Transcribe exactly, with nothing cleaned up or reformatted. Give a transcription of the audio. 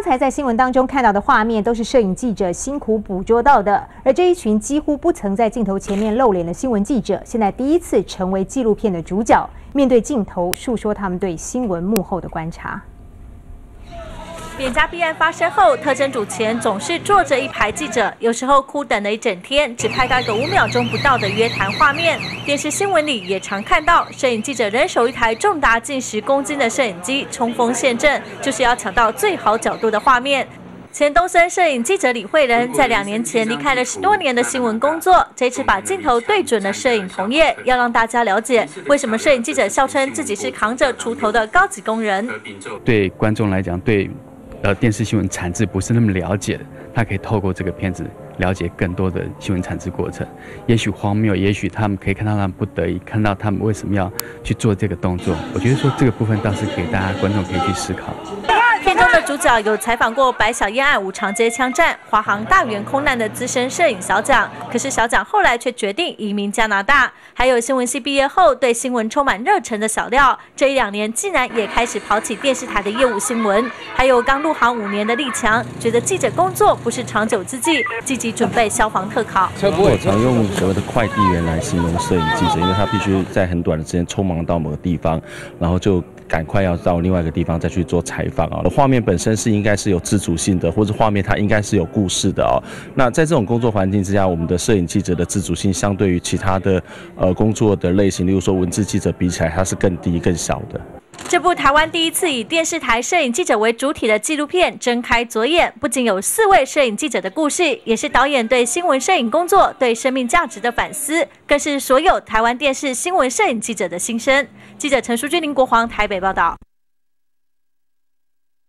刚才在新闻当中看到的画面，都是摄影记者辛苦捕捉到的。而这一群几乎不曾在镜头前面露脸的新闻记者，现在第一次成为纪录片的主角，面对镜头述说他们对新闻幕后的观察。 扁家弊案发生后，特侦组前总是坐着一排记者，有时候哭等了一整天，只拍到一个五秒钟不到的约谈画面。电视新闻里也常看到，摄影记者人手一台重达近十公斤的摄影机，冲锋陷阵，就是要抢到最好角度的画面。 前东森摄影记者李慧仁在两年前离开了十多年的新闻工作，这次把镜头对准了摄影同业，要让大家了解为什么摄影记者笑称自己是扛着锄头的高级工人。 对观众来讲，对。 呃，电视新闻产制不是那么了解的，他可以透过这个片子了解更多的新闻产制过程。也许荒谬，也许他们可以看到他们不得已，看到他们为什么要去做这个动作。我觉得说这个部分倒是给大家观众可以去思考。 片中的主角有采访过白小燕案五常街枪战、华航大员空难的资深摄影小蒋，可是小蒋后来却决定移民加拿大。还有新闻系毕业后对新闻充满热忱的小廖，这一两年竟然也开始跑起电视台的业务新闻。还有刚入行五年的立强，觉得记者工作不是长久之计，积极准备消防特考。 我常用所谓的快递员来形容摄影记者，因为他必须在很短的时间匆忙到某个地方，然后就 赶快要到另外一个地方再去做采访啊！画面本身是应该是有自主性的，或者画面它应该是有故事的哦。那在这种工作环境之下，我们的摄影记者的自主性相对于其他的呃工作的类型，例如说文字记者比起来，它是更低更小的。 这部台湾第一次以电视台摄影记者为主体的纪录片《睁开左眼》，不仅有四位摄影记者的故事，也是导演对新闻摄影工作、对生命价值的反思，更是所有台湾电视新闻摄影记者的心声。记者陈淑君、林国煌台北报道。